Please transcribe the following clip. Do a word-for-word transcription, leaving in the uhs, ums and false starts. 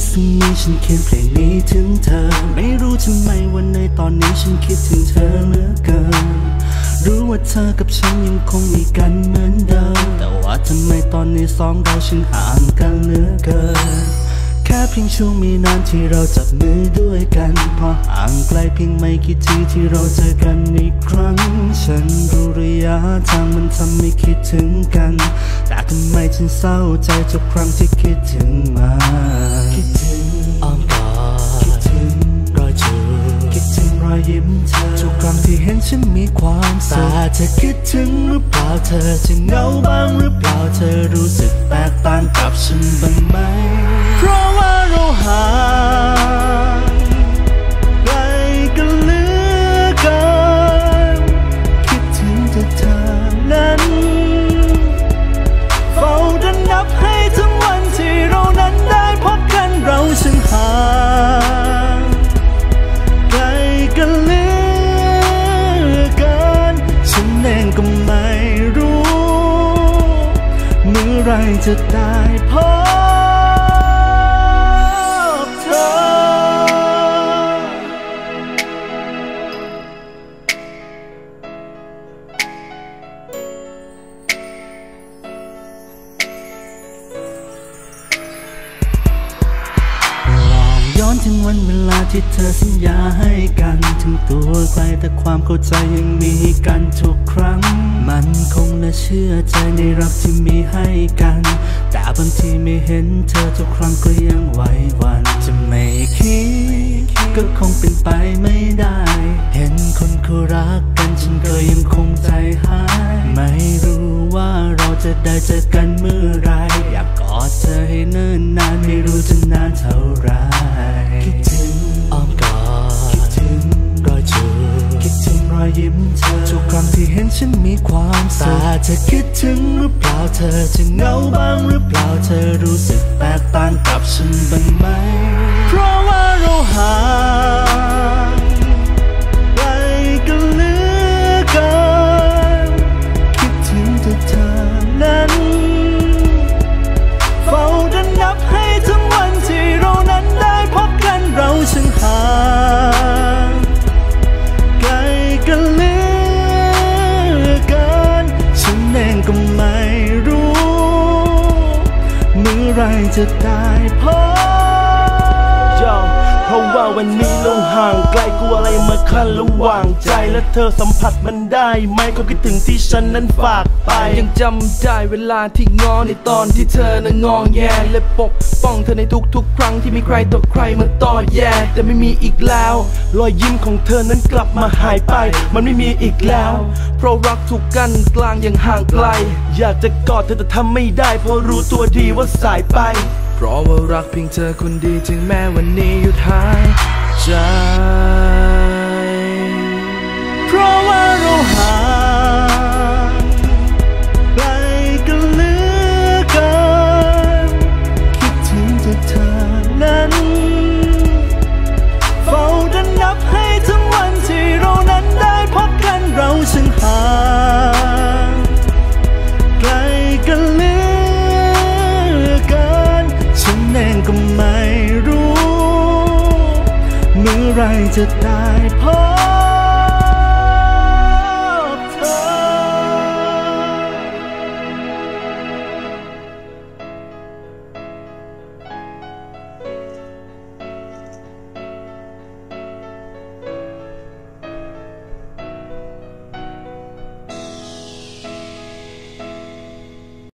สมีฉันเขียนเพลงนี้ถึงเธอไม่รู้ทำไมวันในตอนนี้ฉันคิดถึงเธอเหลือเกินรู้ว่าเธอกับฉันยังคงมีกันเหมือนเดิมแต่ว่าทำไมตอนนี้สองเราฉันห่างกันเหลือเกินแค่เพียงช่วงมีนานที่เราจับมือด้วยกันพอห่างไกลเพียงไม่กี่ทีที่เราเจอกันอีกครั้งฉันรู้ระยะทางมันทำให้คิดถึงกันแต่ทำไมฉันเศร้าใจทุกครั้งที่คิดถึงมาคิดถึงอ้อมกอดคิดถึงรอยจูบคิดถึงรอยยิ้มเธอทุกครั้งที่เห็นฉันมีความสุขแต่เธอคิดถึงหรือเปล่าเธอจะเหงาบ้างหรือเปล่าเธอรู้สึกแตกต่างกับฉันบ้างไหมเพราะว่าเราห่างไกลกันเหลือเกินคิดถึงแต่เธอนั้นเฝ้าดันนับให้ทั้งวันที่เรานั้นได้พบกันเราช่างห่างไกลกันเหลือเกินฉันเองก็ไม่รู้เมื่อไรจะได้พบย้อนถึงวันเวลาที่เธอสัญญาให้กันถึงตัวไกลแต่ความเข้าใจยังมีกันทุกครั้งมันคงน่าเชื่อใจในรักที่มีให้กันแต่บางทีไม่เห็นเธอทุกครั้งก็ยังไหวหวั่นจะไม่คิดก็คงเป็นไปไม่ได้เห็นคนเขารักกันฉันก็ยังคงใจหายไม่รู้ว่าเราจะได้เจอกันเมื่อไรอยากกอดเธอให้เนิ่นนานไม่รู้จะนานเท่าไรคิดถึงอ้อมกอดคิดถึงรอยจูบคิดถึงรอยยิ้มเธอทุกครั้งที่เห็นฉันมีความสุขแต่เธอคิดถึงหรือเปล่าเธอจะเหงาบ้างหรือเปล่าเธอรู้สึกแตกต่างกับฉันบ้างไหมเพราะว่าเราห่างไกลกันเหลือเกินคิดถึงแต่เธอนั้นเฝ้าดันนับให้ทั้งวันที่เรานั้นได้พบกันเราช่างห่างไกลกันเหลือเกินฉันเองก็ไม่รู้เมื่อไรจะได้พบเพราะว่าวันนี้เราห่างไกลกลัวอะไรมาขั้นระหว่างใจและเธอสัมผัสมันได้ไหมความคิดถึงที่ฉันนั้นฝากไปยังจำได้เวลาที่งอในตอนที่เธอนั้นงอแงและปกป้องเธอในทุกๆครั้งที่มีใครต่อใครมาต่อแย่แต่ไม่มีอีกแล้วรอยยิ้มของเธอนั้นกลับมาหายไปมันไม่มีอีกแล้วเพราะรักถูกกันกลางยังห่างไกลอยากจะกอดเธอแต่ทำไม่ได้เพราะรู้ตัวดีว่าสายไปเพราะว่ารักเพียงเธอคนดีถึงแม้วันนี้หยุดหายใจเพราะว่าเราห่างไกลกันเหลือเกินคิดถึงแต่เธอนั้นเฝ้าดันนับให้ทั้งวันที่เรานั้นได้พบกันเราช่างห่างไกลกันเหลือเกินฉันเองก็ไม่รู้เมื่อไรจะได้พบ